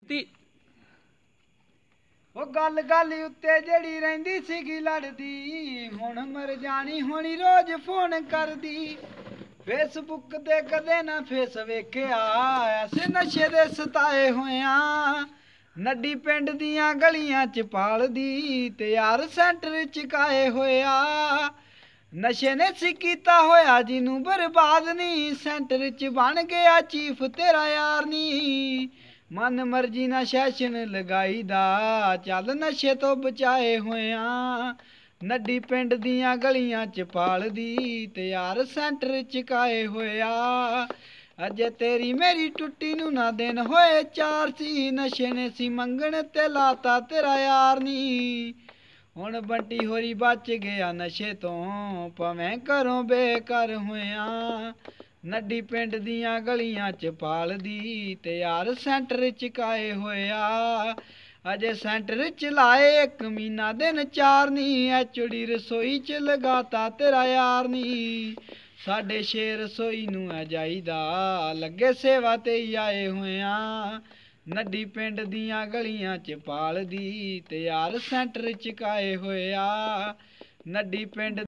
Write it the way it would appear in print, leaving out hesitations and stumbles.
ਉਹ ਗੱਲ ਗੱਲ ਉੱਤੇ ਜਿਹੜੀ ਰਹਿੰਦੀ ਸੀਗੀ ਲੜਦੀ, ਹੁਣ ਮਰ ਜਾਣੀ ਹੋਣੀ ਰੋਜ਼ ਫੋਨ ਕਰਦੀ। ਫੇਸਬੁੱਕ ਤੇ ਕਦੇ ਨਾ ਫੇਸ ਵੇਖਿਆ, ਐਸੇ ਨਸ਼ੇ ਦੇ ਸਤਾਏ ਹੋਇਆਂ। ਨੱਡੀ ਪਿੰਡ ਦੀਆਂ ਗਲੀਆਂ ਚ ਪਾਲਦੀ, ਤੇ ਯਾਰ ਸੈਂਟਰ ਚਕਾਏ ਹੋਇਆ। ਨਸ਼ੇ ਨੇ ਸੀ ਕੀਤਾ ਹੋਇਆ ਜਿਹਨੂੰ ਬਰਬਾਦ ਨੀ, ਸੈਂਟਰ ਚ ਬਣ ਗਿਆ ਚੀਫ ਤੇਰਾ ਯਾਰ ਨੀ। ਮਨ ਮਰਜੀ ਨਾ ਸੈਸ਼ਨ ਲਗਾਈ ਦਾ, ਚੱਲ ਨਸ਼ੇ ਤੋਂ ਬਚਾਏ ਹੋਇਆਂ। ਨੱਡੀ ਪਿੰਡ ਦੀਆਂ ਗਲੀਆਂ ਚ ਪਾਲਦੀ, ਤੇ ਯਾਰ ਸੈਂਟਰ ਚਕਾਏ ਹੋਇਆ। ਅਜੇ ਤੇਰੀ ਮੇਰੀ ਟੁੱਟੀ ਨੂੰ ਨਾ ਦਿਨ ਹੋਏ ਚਾਰ ਸੀ, ਨਸ਼ੇ ਨੇ ਸੀ ਮੰਗਣ ਤੇ ਲਾਤਾ ਤੇਰਾ ਯਾਰ ਨੀ। ਹੁਣ ਬੰਟੀ ਹੋਰੀ ਬਚ ਗਿਆ ਨਸ਼ੇ ਤੋਂ, ਭਾਵੇਂ ਘਰੋਂ ਬੇਘਰ ਹੋਇਆਂ। ਨੱਡੀ ਪਿੰਡ ਦੀਆਂ ਗਲੀਆਂ ਚ ਪਾਲਦੀ, ਤੇ ਯਾਰ ਸੈਂਟਰ ਚਕਾਏ ਹੋਇਆ। ਅਜੇ ਸੈਂਟਰ ਚ ਲਾਏ 1 ਮਹੀਨਾ ਦਿਨ 4 ਨੀ, ਐਚਡੀ ਰਸੋਈ ਚ ਲਗਾਤਾ ਤੇਰਾ ਯਾਰ ਨੀ। ਸਾਡੇ 6 ਰਸੋਈ ਨੂੰ ਆ ਜਾਈਦਾ, ਲੱਗੇ ਸੇਵਾ ਤੇ ਹੀ ਆਏ ਹੋਇਆਂ। ਨੱਡੀ ਪਿੰਡ ਦੀਆਂ ਗਲੀਆਂ ਚ ਪਾਲਦੀ, ਤੇ ਯਾਰ ਸੈਂਟਰ ਚਕਾਏ ਹੋਇਆ। ਨੱਡੀ ਪਿੰਡ